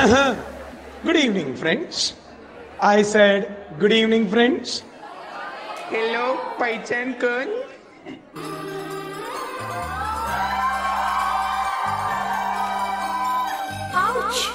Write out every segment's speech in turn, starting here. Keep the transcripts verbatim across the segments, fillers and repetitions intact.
Good evening, friends. I said, good evening, friends. Hello, पहचान कौन? Ouch!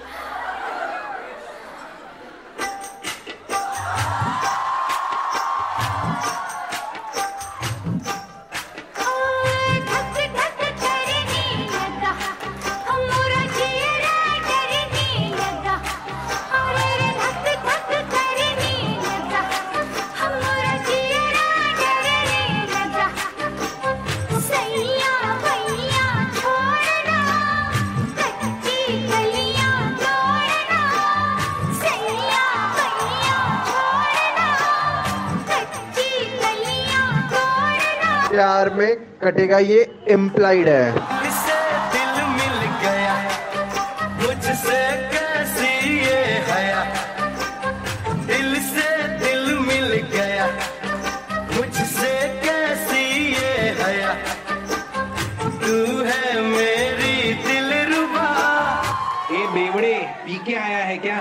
प्यार में कटेगा ये इम्प्लाइड है। इससे दिल मिल गया, मुझसे कैसी ये हया, दिल से दिल मिल गया, मुझसे कैसी ये हया, तू है मेरी दिलरुबा। ये बेवड़े पी के आया है क्या?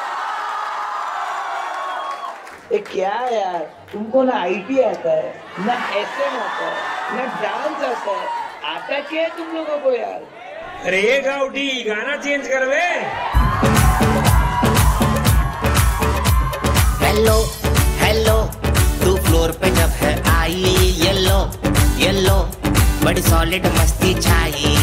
ए क्या यार, तुमको ना आईटी आता है, ना एसएम आता है, ना डांस आता है, आता क्या है तुम लोगों को यार? अरे गाउडी गाना चेंज कर वे। हेलो हेलो तू फ्लोर पे जब है आई, येलो येलो बड़ी सॉलिड मस्ती छाई।